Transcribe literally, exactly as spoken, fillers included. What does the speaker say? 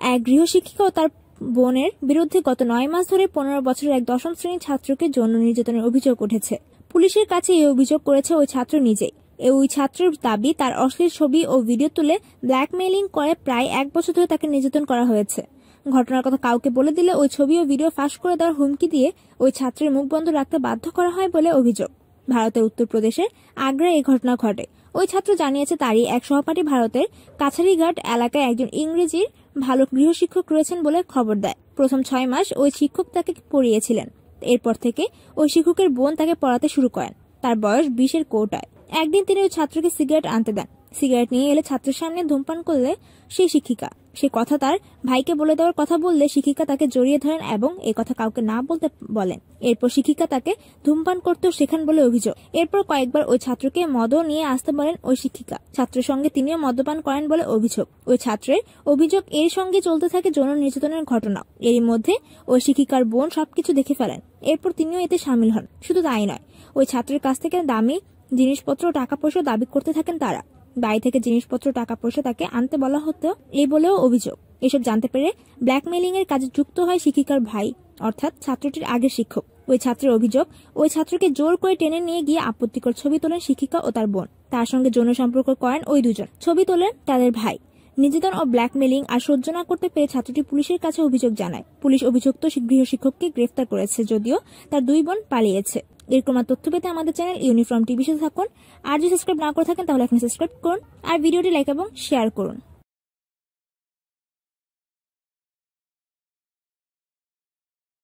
এক গৃহশিক্ষিকা ও তার বোনের বিরুদ্ধে গত নয় মাস ধরে পনেরো বছরের এক দশম শ্রেণীর ছাত্রকে যৌন নির্যাতনের অভিযোগ উঠেছে। পুলিশের কাছে এই অভিযোগ করেছে ওই ছাত্র নিজেই। ওই ছাত্রের দাবি, তার অশ্লীল ছবি ও ভিডিও তুলে ব্ল্যাকমেইলিং করে প্রায় এক বছর ধরে তাকে নির্যাতন করা হয়েছে। ঘটনার কথা কাউকে বলে দিলে ওই ছবি ও ভিডিও ফাঁস করে দেওয়ার হুমকি দিয়ে ওই ছাত্রের মুখ বন্ধ রাখতে বাধ্য করা হয় বলে অভিযোগ। ভারতের উত্তরপ্রদেশের আগ্রায় এই ঘটনা ঘটে। ওই ছাত্র জানিয়েছে, তারই এক সহপাঠী ভারতের কাছারিঘাট এলাকায় একজন ইংরেজির ভালো গৃহশিক্ষক রয়েছেন বলে খবর দেয়। প্রথম ছয় মাস ওই শিক্ষক তাকে পড়িয়েছিলেন। এরপর থেকে ওই শিক্ষকের বোন তাকে পড়াতে শুরু করেন। তার বয়স বিশের কোটায়। একদিন তিনি ওই ছাত্রকে সিগারেট আনতে দেন। সিগারেট নিয়ে এলে ছাত্রের সামনে ধূমপান করলে সেই শিক্ষিকা সে কথা তার ভাইকে বলে দেওয়ার কথা বললে শিক্ষিকা তাকে জড়িয়ে ধরেন এবং এই কথা কাউকে না বলতে বলেন। এরপর শিক্ষিকা তাকে ধূমপান করতেও শেখান বলে অভিযোগ। এরপর কয়েকবার ওই ছাত্রকে মদও নিয়ে আসতে বলেন ওই শিক্ষিকা। ছাত্রের সঙ্গে তিনিও মদ্যপান করেন বলে অভিযোগ। ওই ছাত্রের অভিযোগ, এর সঙ্গে চলতে থাকে যৌন নির্যাতনের ঘটনা। এরই মধ্যে ওই শিক্ষিকার বোন সবকিছু দেখে ফেলেন। এরপর তিনিও এতে সামিল হন। শুধু তাই নয়, ওই ছাত্রের কাছ থেকে দামি জিনিসপত্র ও টাকা পয়সা দাবি করতে থাকেন তারা। বাড়ি থেকে জিনিসপত্র টাকা পয়সা তাকে আনতে বলা হতো এই বলেও অভিযোগ। এসব জানতে পেরে ব্ল্যাকমেইলিং এর কাজে যুক্ত হয় শিক্ষিকার ভাই, অর্থাৎ ছাত্রটির আগের শিক্ষক। ওই ছাত্রের অভিযোগ, ওই ছাত্রকে জোর করে টেনে নিয়ে গিয়ে আপত্তিকর ছবি তোলেন শিক্ষিকা ও তার বোন। তার সঙ্গে যৌন সম্পর্ক করেন ওই দুজন। ছবি তোলেন তাদের ভাই। নির্যাতন ও ব্ল্যাকমেইলিং আর সহ্য না করতে পেরে ছাত্রটি পুলিশের কাছে অভিযোগ জানায়। পুলিশ অভিযুক্ত গৃহশিক্ষককে গ্রেফতার করেছে, যদিও তার দুই বোন পালিয়েছে। এরকম তথ্য পেতে আমাদের চ্যানেল ইউনিফর্ম টিভি সাথে থাকুন। আর যদি সাবস্ক্রাইব না করে থাকেন তাহলে এখন সাবস্ক্রাইব করুন আর ভিডিওটি লাইক এবং শেয়ার করুন।